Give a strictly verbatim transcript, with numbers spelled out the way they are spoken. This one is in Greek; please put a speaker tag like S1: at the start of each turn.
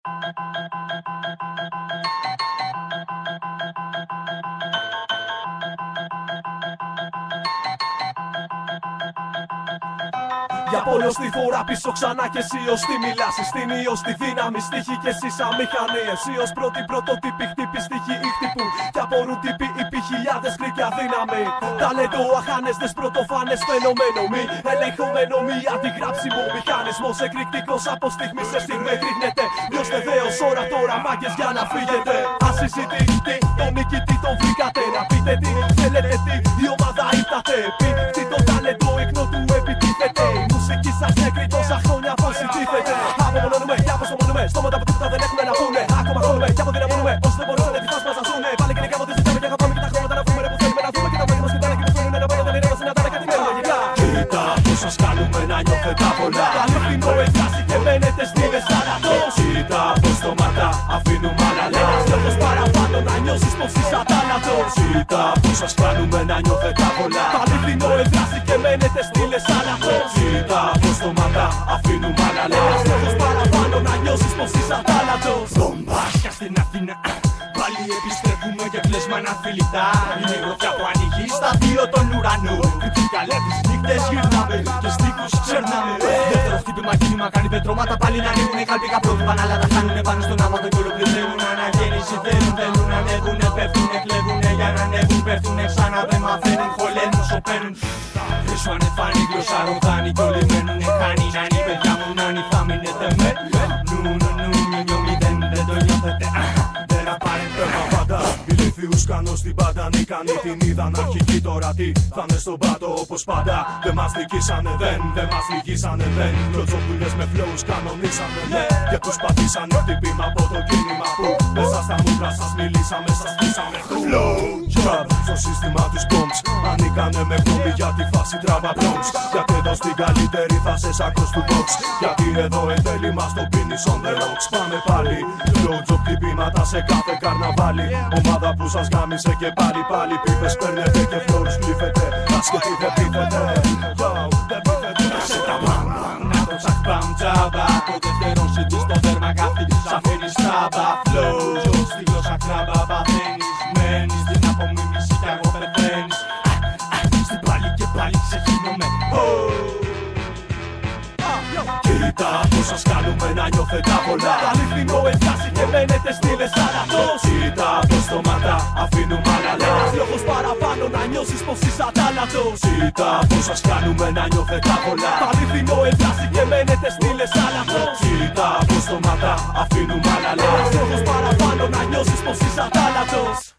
S1: Για πολλωστή φορά πίσω ξανά κι εσύ ως τι μιλάς. Συστήνει ως τη δύναμη στίχη κι εσύ σαν μηχανή. Εσύ ως πρώτη πρωτότυπη χτύπη στίχη ή χτυπού. Κι απορούν τύποι υπή χιλιάδες κρίκοι αδύναμοι. Ταλέντο αχάνεσδες πρωτοφάνες φαινομένο. Μη ελεγχομένο, μη αντιγράψιμο μηχανισμός. Εκρηκτικός από στιγμή σε στιγμή κρύβνεται. Ποιος βεβαίως ώρα τώρα μάγκες για να φύγετε. Ας συζητήσετε τον νικητή τον βρήκατε. Να πείτε τι θέλετε, τι η ομάδα ήρθατε. Πει το ταλέντο ίχνο του επιτίθεται. Μουσική σας νεκρή τόσα χρόνια πως συντίθεται. Απομονώνουμε, για αποσπομονούμε. Στόματα που τίποτα δεν έχουν να πούνε. Ακόμα χώνουμε και αποδυναμώνουμε. Όσοι δεν μπορούσαν να μας ζούνε. Πάλι και νικά από τη ζητάμε και αγαπάμε και τα χρώματα να βρούμε. Ρε που θέλουμε να δούμε και τα μάτια μας κοιτάνε και τους θέλουν να πάει να είναι να συναντάνε κάτι νέα λογικά. Κοίτα πως σας κάνουμε να νιώθετε πολλά. Αληθινό εντάσσει και μένετε στήλες θάνατος. Κοίτα πως στόματα αφήνουμε άλλα λένε. Στόχος παραπάνω να νιώσεις πως είσαι ατάνατος. Κοίτα πως σας κάνουμε να νιώθετε πολλά. Αληθινό εντάσσει και μένετε στήλες θάνατος. Κοίτα πως στόματα αφήνουμε άλλα λένε. Στόχος παραπάνω να νιώσεις πως είσαι ατάνατος.
S2: Μπομπάσια στην Αθήνα. Πάλι επιστρέφουμε και κλαίσμα να φιλιτά. Είναι η γροθιά που ανοίγει στα δύο των ουρανών. Κρυπτικά τις νύχτες γυρνάμε και στίχους ξερνάμε. Δεύτερο χτύπημα κίνημα κάνει πετρώματα. Πάλι να ανοίγουνε χαλπικά πρότυπα. Αλλά τα χάνουνε πάνω στον άβατο και ολοκληρώνουν. Αναγέννηση θέλουν, θέλουν να ανέβουνε. Πέφτουνε, κλέβουνε για να ανέβουν. Πέφτουνε ξανά δεν μαθαίνουν. Χωλένουν, σωπαίνουν. Χρυσό ανεφάνει, γλώσσα ροδάνει. Κι όλοι μένουνε χάνει. Να είναι παιδιά μου, να είναι θα μείνετε με. Νου, νου, νου, νιου, μηδέν, δεν το νιώθετε.
S3: Ηλίθιους κάνω στην πάντα, νίκανοι την είδαν αρχική. Τώρα τι θα είναι στον πάτο όπως πάντα. Δεν μας νικήσανε δεν, δεν μας νικήσανε δεν. Κλωτσοπούλες με φλόους κανονίσανε ναι. Και τους πατήσανε χτυπήμα από το κίνημα που μέσα στα μούτρα σας μιλήσαμε, σας πείσαμε. Flow Trap στο σύστημα τους bombs. Ανήκανε με κόμπι για τη φάση τράβα Bronx. Γιατί εδώ στην καλύτερη θα σε σάκος του box. Γιατί εδώ εν τέλει μας το πίνεις on the rocks. Πάμε πάλι, flow job χτυπήματα σε κάθε καρναβάλι. Ομάδα που σας γάμισε και πάλι πάλι πίπες παίρνετε και φλόρους κλείφετε. Άσχετη δεν πείθετε, yo, δεν πείθετε.
S2: Σε τα μπαμ, να το τσακ μπαμ τζάμπα. Το δεύτερο σύντη στο δέρμα καθή σαν φέρει στάμπα. Flow, στη γλώσσα κράμπα παθαίνεις. Μένεις την απομίμηση κι αργό πεθαίνεις. Στην πάλι και πάλι ξεχύνομαι.
S3: Κοίτα πως σας κάνουμε να νιώθετε πολλά.
S1: Αληθινό εντάσσει και μένετε στήλες θάνατος.
S3: Κοίτα πως στόματα αφήνουμε άλλα λένε.
S1: Λόγος παραπάνω να νιώσεις πως είσαι ατάνατος.
S3: Κοίτα πως σας κάνουμε να νιώθετε πολλά.
S1: Αληθινό εντάσσει και μένετε στήλες θάνατος.
S3: Κοίτα πως στόματα αφήνουμε άλλα λένε.
S1: Λόγος παραπάνω να νιώσεις πως είσαι ατάνατος.